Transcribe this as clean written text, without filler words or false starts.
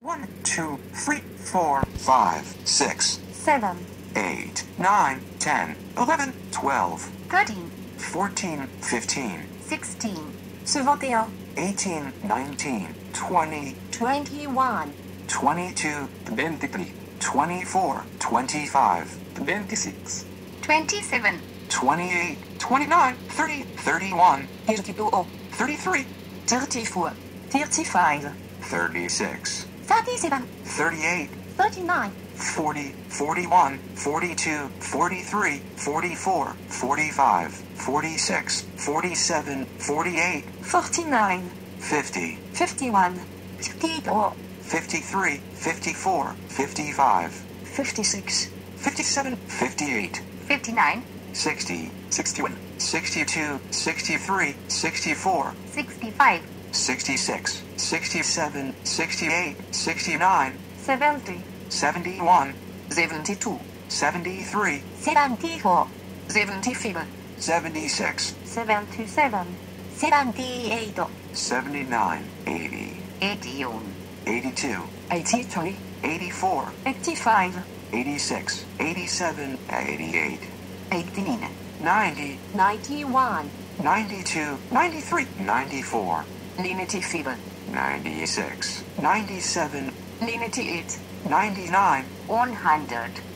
1, 2, 3, 4, 5, 6, 7, 8, 9, 10, 11, 12, 13, 14, 15, 16, 21, 18, 19, 20, 21, 22, 23, 24, 25, 26, 27, 28, 29, 30, 31, 32, 33, 34, 35, 36, 37, 38, 39, 40, 41, 42, 43, 44, 45, 46, 47, 48, 49, 50, 51, 52, 53, 54, 55, 56, 57, 58, 59, 60, 61, 62, 63, 64, 65, 66, 67, 68, 69, 70, 71, 72, 73, 74, 75, 76, 77, 78, 79, 80, 81, 82, 83, 84, 85, 86, 87, 88, 89, 90, 91, 92, 93, 94, 95, 96, 97, 98, 99, 100.